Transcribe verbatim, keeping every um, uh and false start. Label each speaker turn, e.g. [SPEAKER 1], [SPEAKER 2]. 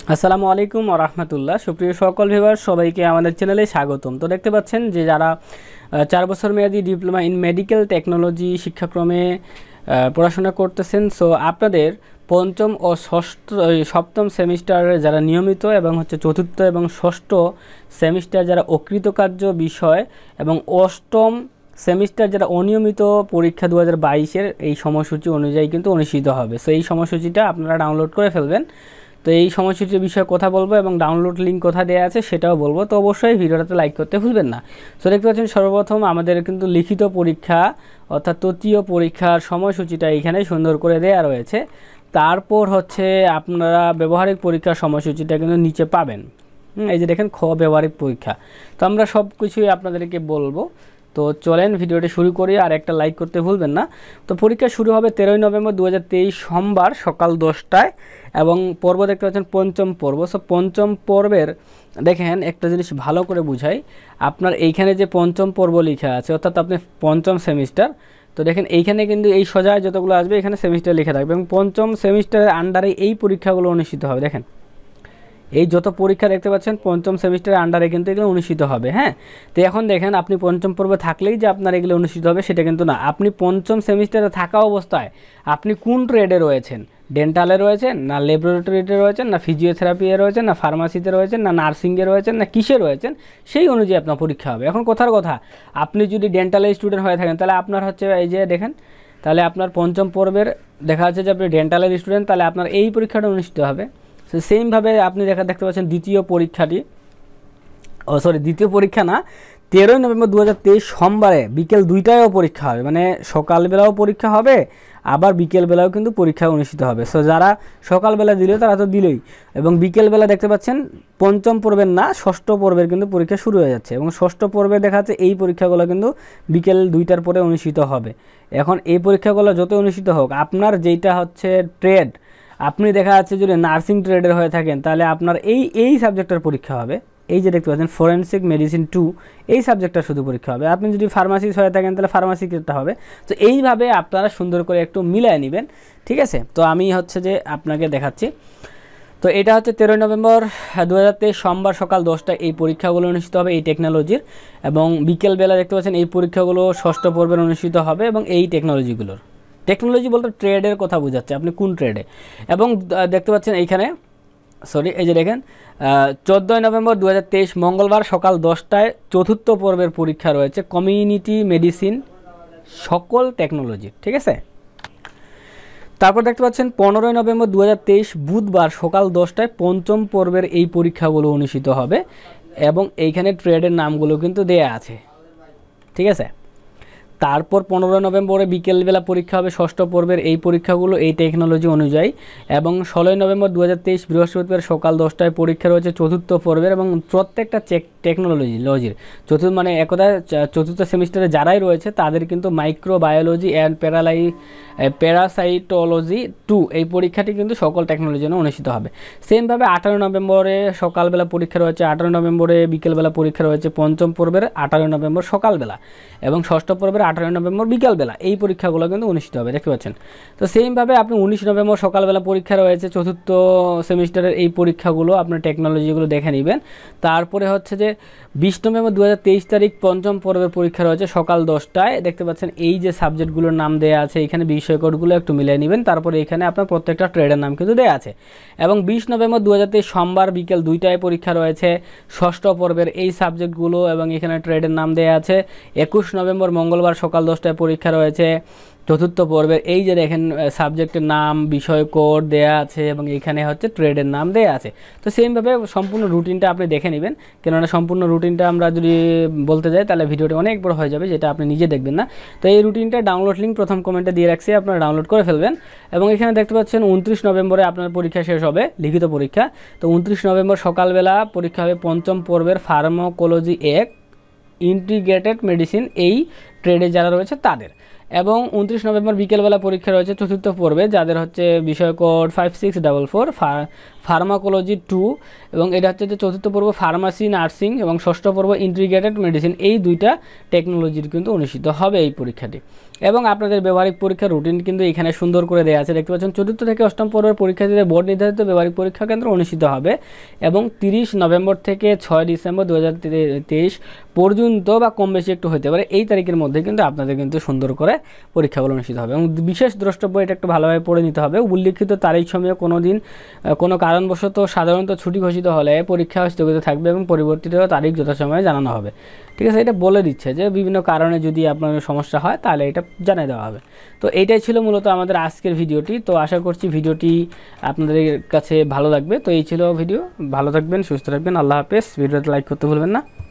[SPEAKER 1] আসসালামু আলাইকুম ওয়া রাহমাতুল্লাহ। সুপ্রিয় সকল ভিউয়ার, সবাইকে আমাদের চ্যানেলে স্বাগতম। তো দেখতে পাচ্ছেন যে যারা চার বছর মেয়াদী ডিপ্লোমা ইন মেডিকেল টেকনোলজি শিক্ষাক্রমে পড়াশোনা করতেছেন, সো আপনাদের পঞ্চম ও ষষ্ঠ সপ্তম সেমিস্টারে যারা নিয়মিত এবং হচ্ছে চতুর্থ এবং ষষ্ঠ সেমিস্টার যারা অকৃতকার্য বিষয় এবং অষ্টম সেমিস্টার যারা অনিয়মিত পরীক্ষা দু হাজার বাইশের এই সময়সূচি অনুযায়ী কিন্তু অনুষ্ঠিত হবে। সো এই সময়সূচিটা আপনারা ডাউনলোড করে ফেলবেন। তো এই সময়সূচির বিষয়ে কথা বলবো এবং ডাউনলোড লিঙ্ক কোথায় দেওয়া আছে সেটাও বলবো। তো অবশ্যই ভিডিওটাতে লাইক করতে ভুলবেন না। সো দেখতে পাচ্ছেন সর্বপ্রথম আমাদের কিন্তু লিখিত পরীক্ষা অর্থাৎ তৃতীয় পরীক্ষার সময়সূচিটা এখানে সুন্দর করে দেওয়া রয়েছে। তারপর হচ্ছে আপনারা ব্যবহারিক পরীক্ষার সময়সূচিটা কিন্তু নিচে পাবেন। এই যে দেখেন খ ব্যবহারিক পরীক্ষা। তো আমরা সব কিছুই আপনাদেরকে বলবো। তো চলেন ভিডিওটি শুরু করি, আর একটা লাইক করতে ভুলবেন না। তো পরীক্ষা শুরু হবে তেরোই নভেম্বর দু হাজার তেইশ সোমবার সকাল দশটায় এবং পর্ব দেখতে পাচ্ছেন পঞ্চম পর্ব। সো পঞ্চম পর্বের দেখেন একটা জিনিস ভালো করে বুঝাই, আপনার এইখানে যে পঞ্চম পর্ব লেখা আছে অর্থাৎ আপনি পঞ্চম সেমিস্টার, তো দেখেন এইখানে কিন্তু এই সোজা যতগুলো আসবে এখানে সেমিস্টার লেখা থাকবে এবং পঞ্চম সেমিস্টারের আন্ডারে এই পরীক্ষাগুলো অনুষ্ঠিত হবে। দেখেন এই যত পরীক্ষা দেখতে পাচ্ছেন পঞ্চম সেমিস্টারের আন্ডারে কিন্তু এগুলো অনুষ্ঠিত হবে। হ্যাঁ, তো এখন দেখেন আপনি পঞ্চম পর্বে থাকলেই যে আপনার এগুলো অনুষ্ঠিত হবে সেটা কিন্তু না। আপনি পঞ্চম সেমিস্টারে থাকা অবস্থায় আপনি কোন ট্রেডে রয়েছেন, ডেন্টালে রয়েছেন না ল্যাবরেটরিতে রয়েছেন না ফিজিওথেরাপিতে রয়েছেন না ফার্মাসিতে রয়েছেন না নার্সিংয়ে রয়েছেন না কিসে রয়েছেন, সেই অনুযায়ী আপনার পরীক্ষা হবে। এখন কথার কথা, আপনি যদি ডেন্টালের স্টুডেন্ট হয়ে থাকেন তাহলে আপনার হচ্ছে এই যে দেখেন, তাহলে আপনার পঞ্চম পর্বের দেখা যাচ্ছে যে আপনি ডেন্টালের স্টুডেন্ট, তাহলে আপনার এই পরীক্ষাটা অনুষ্ঠিত হবে। সো সেমভাবে আপনি দেখা দেখতে পাচ্ছেন দ্বিতীয় পরীক্ষাটি ও সরি দ্বিতীয় পরীক্ষা না তেরোই নভেম্বর দু হাজার তেইশ সোমবারে বিকেল দুইটায়ও পরীক্ষা হবে, মানে সকালবেলাও পরীক্ষা হবে আবার বিকেলবেলাও কিন্তু পরীক্ষা অনুষ্ঠিত হবে। সো যারা সকালবেলা দিল তারা তো দিলই, এবং বিকেলবেলা দেখতে পাচ্ছেন পঞ্চম পর্বের না ষষ্ঠ পর্বের কিন্তু পরীক্ষা শুরু হয়ে যাচ্ছে এবং ষষ্ঠ পর্বে দেখা যাচ্ছে এই পরীক্ষাগুলো কিন্তু বিকেল দুইটার পরে অনুষ্ঠিত হবে। এখন এই পরীক্ষাগুলো যত অনুষ্ঠিত হোক, আপনার যেটা হচ্ছে ট্রেড, আপনি দেখা যাচ্ছে যদি নার্সিং ট্রেডের হয়ে থাকেন তাহলে আপনার এই এই সাবজেক্টের পরীক্ষা হবে। এই যে দেখতে পাচ্ছেন ফরেনসিক মেডিসিন টু, এই সাবজেক্টটা শুধু পরীক্ষা হবে। আপনি যদি ফার্মাসিস্ট হয়ে থাকেন তাহলে ফার্মাসিটা হবে। তো এইভাবে আপনারা সুন্দর করে একটু মিলায় নেবেন, ঠিক আছে? তো আমি হচ্ছে যে আপনাকে দেখাচ্ছি। তো এটা হচ্ছে তেরোই নভেম্বর দু হাজার তেইশ সোমবার সকাল দশটায় এই পরীক্ষাগুলো অনুষ্ঠিত হবে এই টেকনোলজির, এবং বিকেলবেলা দেখতে পাচ্ছেন এই পরীক্ষাগুলো ষষ্ঠ পর্বের অনুষ্ঠিত হবে এবং এই টেকনোলজিগুলোর। টেকনোলজি বলতে ট্রেডের কথা বোঝাচ্ছে, আপনি কোন ট্রেডে। এবং দেখতে পাচ্ছেন এইখানে সরি এই যে দেখেন চোদ্দোই নভেম্বর দু হাজার তেইশ মঙ্গলবার সকাল দশটায় চতুর্থ পর্বের পরীক্ষা রয়েছে কমিউনিটি মেডিসিন সকল টেকনোলজি, ঠিক আছে? তারপর দেখতে পাচ্ছেন পনেরোই নভেম্বর দু হাজার তেইশ বুধবার সকাল দশটায় পঞ্চম পর্বের এই পরীক্ষাগুলো অনুষ্ঠিত হবে এবং এইখানে ট্রেডের নামগুলো কিন্তু দেয়া আছে, ঠিক আছে? তারপর পনেরোই নভেম্বরে বিকেলবেলা পরীক্ষা হবে ষষ্ঠ পর্বের এই পরীক্ষাগুলো এই টেকনোলজি অনুযায়ী, এবং ষোলোই নভেম্বর দু হাজার তেইশ বৃহস্পতিবার সকাল দশটায় পরীক্ষা রয়েছে চতুর্থ পর্বের এবং প্রত্যেকটা চেক টেকনোলজি লজির চতুর্থ মানে একদা চতুর্থ সেমিস্টারে যারাই রয়েছে তাদের কিন্তু মাইক্রোবায়োলজি অ্যান্ড প্যারালাই প্যারাসাইটোলজি টু এই পরীক্ষাটি কিন্তু সকল টেকনোলজির জন্য অনুষ্ঠিত হবে। সেমভাবে আঠারোই নভেম্বরে সকালবেলা পরীক্ষা রয়েছে, আঠারোই নভেম্বরে বিকেলবেলা পরীক্ষা রয়েছে পঞ্চম পর্বের আঠারোই নভেম্বর সকালবেলা, এবং ষষ্ঠ পর্বের আঠারোই নভেম্বর বিকালবেলা এই পরীক্ষাগুলো কিন্তু অনুষ্ঠিত হবে, দেখতে পাচ্ছেন। তো সেইমভাবে আপনি উনিশ নভেম্বর সকালবেলা পরীক্ষা রয়েছে চতুর্থ সেমিস্টারের এই পরীক্ষাগুলো আপনার টেকনোলজিগুলো দেখে নেবেন। তারপরে হচ্ছে যে বিশ নভেম্বর দু হাজার তেইশ তারিখ পঞ্চম পর্বের পরীক্ষা রয়েছে সকাল দশটায়, দেখতে পাচ্ছেন এই যে সাবজেক্টগুলোর নাম দেওয়া আছে এখানে বিষয় কোডগুলো একটু মিলিয়ে নেবেন। তারপরে এখানে আপনার প্রত্যেকটা ট্রেডের নাম কিন্তু দেওয়া আছে। এবং বিশ নভেম্বর দু হাজার তেইশ সোমবার বিকেল দুইটায় পরীক্ষা রয়েছে ষষ্ঠ পর্বের এই সাবজেক্টগুলো এবং এখানে ট্রেডের নাম দেওয়া আছে। একুশ নভেম্বর মঙ্গলবার সকাল দশটায় পরীক্ষা রয়েছে চতুর্থ পর্বের, এই যে দেখেন সাবজেক্টের নাম বিষয় কোড দেয়া আছে এবং এখানে হচ্ছে ট্রেডের নাম দেয়া আছে। তো সেমভাবে সম্পূর্ণ রুটিনটা আপনি দেখে নেবেন, কেননা সম্পূর্ণ রুটিনটা আমরা যদি বলতে যাই তাহলে ভিডিওটি অনেক বড় হয়ে যাবে, যেটা আপনি নিজে দেখবেন না। তো এই রুটিনটা ডাউনলোড লিঙ্ক প্রথম কমেন্টে দিয়ে রাখছি, আপনারা ডাউনলোড করে ফেলবেন। এবং এখানে দেখতে পাচ্ছেন উনত্রিশ নভেম্বরে আপনার পরীক্ষা শেষ হবে, লিখিত পরীক্ষা। তো উনত্রিশ নভেম্বর সকালবেলা পরীক্ষা হবে পঞ্চম পর্বের ফার্মাকোলজি এক ইন্টিগ্রেটেড মেডিসিন এই ট্রেডে যারা রয়েছে তাদের, এবং উনত্রিশ নভেম্বর বিকেলবেলা পরীক্ষা রয়েছে চতুর্থ পর্বে যাদের হচ্ছে বিষয় code five six double four pharmacology two এবং এটা হচ্ছে যে চতুর্থ পর্ব ফার্মাসি নার্সিং এবং ষষ্ঠ পর্ব ইন্টিগ্রেটেড মেডিসিন। এই দুইটা টেকনোলজির কিন্তু অনুষ্ঠিত হবে এই পরীক্ষাটি। এবং আপনাদের ব্যবহারিক পরীক্ষার রুটিন কিন্তু এখানে সুন্দর করে দেওয়া আছে, দেখতে পাচ্ছেন। চতুর্থ থেকে অষ্টম পর্বের পরীক্ষার্থীদের বোর্ড নির্ধারিত ব্যবহারিক পরীক্ষা কেন্দ্র অনুষ্ঠিত হবে এবং তিরিশ নভেম্বর থেকে ছয় ডিসেম্বর দু হাজার তেইশ পর্যন্ত বা কম বেশি একটু হতে পারে, এই তারিখের মধ্যে কিন্তু আপনাদের কিন্তু সুন্দর করে পরীক্ষাগুলো অনুষ্ঠিত হবে। এবং বিশেষ দ্রষ্টব্য, এটা একটু ভালোভাবে পড়ে নিতে হবে, উল্লিখিত তারিখ সময়ে কোনো দিন কোনো কারণবশত সাধারণত ছুটি ঘোষিত হলে পরীক্ষা স্থগিত থাকবে এবং পরিবর্তিত তারিখ যথাসময়ে জানানো হবে। ঠিক আছে, এটা বলে দিচ্ছে যে বিভিন্ন কারণে যদি আপনার সমস্যা হয় তাহলে এটা জানিয়ে দেওয়া হবে। তো এইটাই ছিল মূলত আমাদের আজকের ভিডিওটি। তো আশা করছি ভিডিওটি আপনাদের কাছে ভালো লাগবে। তো এই ছিল ভিডিও, ভালো থাকবেন, সুস্থ থাকবেন, আল্লাহ হাফেজ। ভিডিওতে লাইক করতে ভুলবেন না।